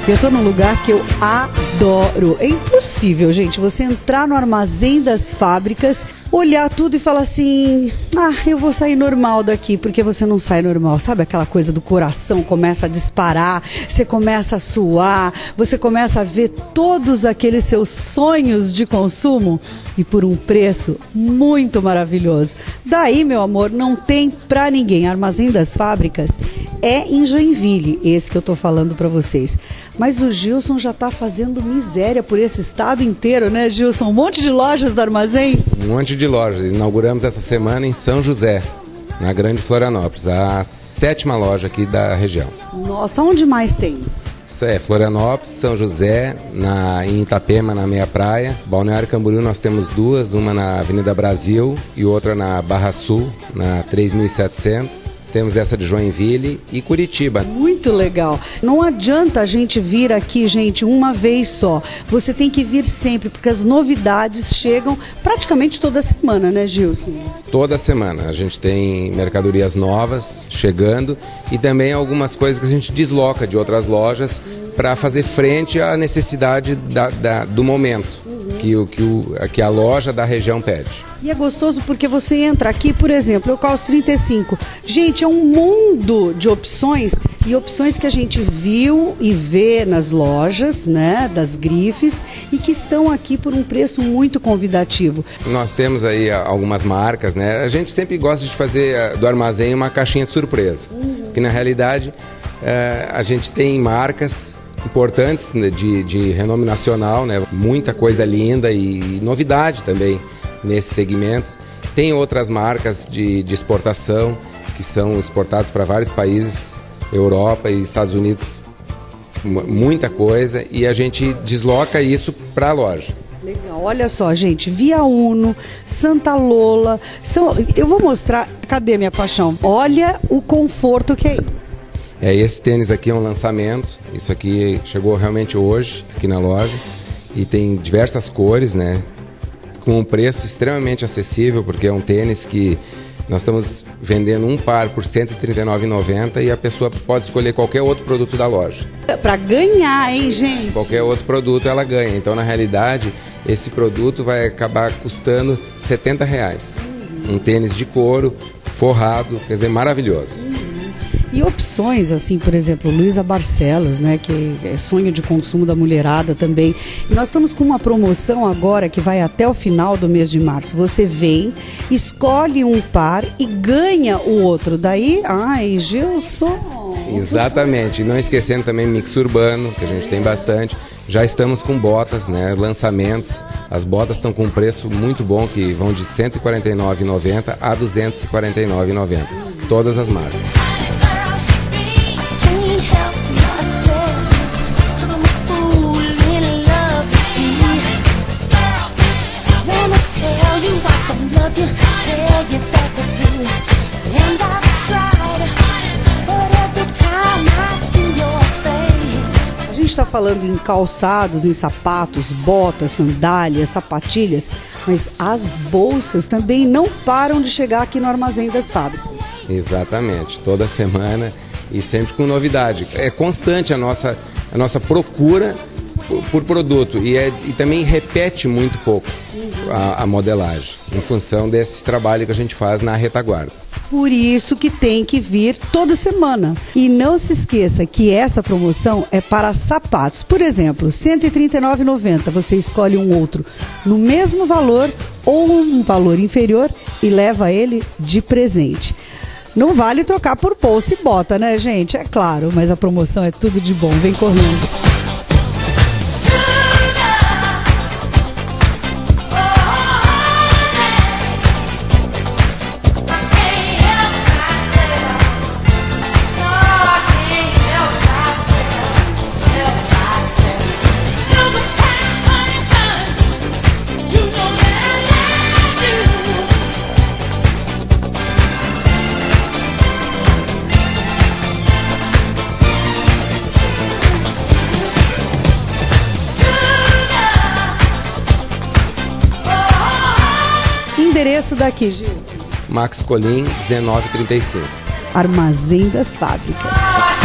Eu tô num lugar que eu adoro. É impossível, gente, você entrar no Armazém das Fábricas, olhar tudo e falar assim: ah, eu vou sair normal daqui, porque você não sai normal. Sabe aquela coisa do coração começa a disparar, você começa a suar, você começa a ver todos aqueles seus sonhos de consumo e por um preço muito maravilhoso. Daí, meu amor, não tem pra ninguém. Armazém das Fábricas é em Joinville, esse que eu tô falando pra vocês. Mas o Gilson já tá fazendo miséria por esse estado inteiro, né, Gilson? Um monte de lojas do Armazém. Um monte de lojas. Inauguramos essa semana em São José, na Grande Florianópolis, a 7ª loja aqui da região. Nossa, onde mais tem? Isso é Florianópolis, São José, em Itapema, na Meia Praia. Balneário Camboriú nós temos duas, uma na Avenida Brasil e outra na Barra Sul, na 3700. Temos essa de Joinville e Curitiba. Muito legal. Não adianta a gente vir aqui, gente, uma vez só. Você tem que vir sempre, porque as novidades chegam praticamente toda semana, né, Gilson? Toda semana. A gente tem mercadorias novas chegando e também algumas coisas que a gente desloca de outras lojas para fazer frente à necessidade do momento que a loja da região pede. E é gostoso porque você entra aqui, por exemplo, eu calço 35. Gente, é um mundo de opções e opções que a gente viu e vê nas lojas, né, das grifes e que estão aqui por um preço muito convidativo. Nós temos aí algumas marcas, né? A gente sempre gosta de fazer do armazém uma caixinha de surpresa, porque na realidade a gente tem marcas importantes, né, de renome nacional, né? Muita coisa linda e novidade também nesses segmentos. Tem outras marcas de exportação que são exportadas para vários países, Europa e Estados Unidos, muita coisa, e a gente desloca isso para a loja. Legal, olha só, gente, Via Uno, Santa Lola, eu vou mostrar, cadê minha paixão? Olha o conforto que é isso. Esse tênis aqui é um lançamento, isso aqui chegou realmente hoje aqui na loja e tem diversas cores, né? Com um preço extremamente acessível, porque é um tênis que nós estamos vendendo um par por R$ 139,90 e a pessoa pode escolher qualquer outro produto da loja. Para ganhar, hein, gente? Qualquer outro produto ela ganha. Então, na realidade, esse produto vai acabar custando R$ 70. Um tênis de couro, forrado, quer dizer, maravilhoso. E opções, assim, por exemplo, Luísa Barcelos, né, que é sonho de consumo da mulherada também. E nós estamos com uma promoção agora que vai até o final do mês de março. Você vem, escolhe um par e ganha o outro. Daí, ai, Gilson! Exatamente. E não esquecendo também mix urbano, que a gente tem bastante. Já estamos com botas, né, lançamentos. As botas estão com um preço muito bom, que vão de R$ 149,90 a R$ 249,90. Todas as marcas. A gente está falando em calçados, em sapatos, botas, sandálias, sapatilhas, mas as bolsas também não param de chegar aqui no Armazém das Fábricas. Exatamente, toda semana e sempre com novidade. É constante a nossa procura por produto e também repete muito pouco a modelagem, em função desse trabalho que a gente faz na retaguarda. Por isso que tem que vir toda semana. E não se esqueça que essa promoção é para sapatos. Por exemplo, R$ 139,90. Você escolhe um outro no mesmo valor ou um valor inferior e leva ele de presente. Não vale trocar por bolsa e bota, né, gente? É claro, mas a promoção é tudo de bom. Vem correndo. Endereço daqui, Gilson. Max Colim, 1935. Armazém das Fábricas.